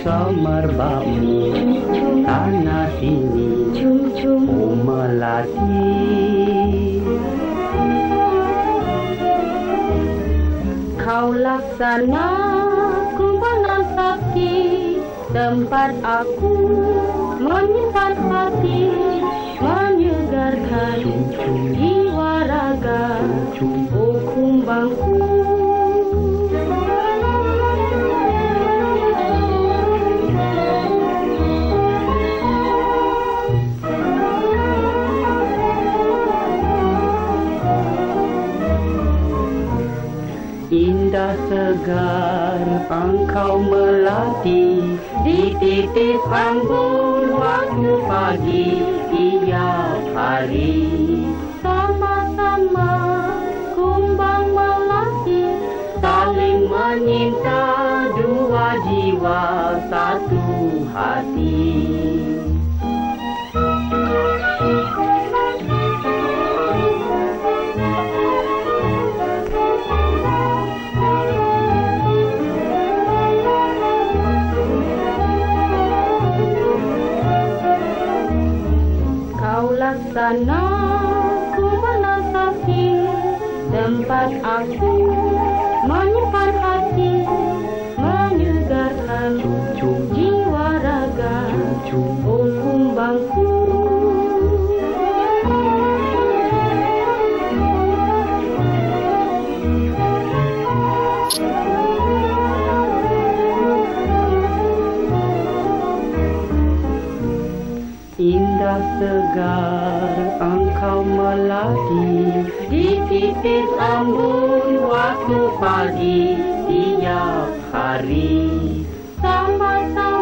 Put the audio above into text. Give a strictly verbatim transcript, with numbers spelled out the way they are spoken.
kau merbau tanah sini, oh melati. Kau laksana kumpulan sakti, tempat aku menyimpan hati, menyegarkan jiwa raga, oh kumbangku. Indah segar engkau melati di titik embun waktu pagi tiap hari. Sama-sama kumbang melati, saling menyinta dua jiwa satu hati. laksana kumpulan sakti, tempat aku menyimpan hati, menyegarkan jiwa raga, oh kumbangku. Indah segar engkau melati di titik embun waktu pagi tiap hari. Sama-sama